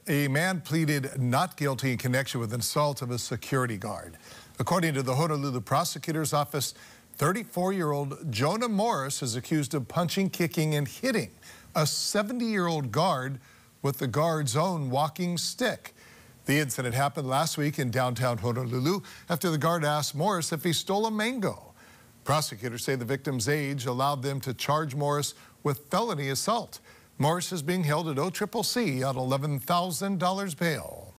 A man pleaded not guilty in connection with an assault of a security guard. According to the Honolulu prosecutor's office, 34-year-old Jonah Morris is accused of punching, kicking, and hitting a 70-year-old guard with the guard's own walking stick. The incident happened last week in downtown Honolulu after the guard asked Morris if he stole a mango. Prosecutors say the victim's age allowed them to charge Morris with felony assault. Morris is being held at OCCC on $11,000 bail.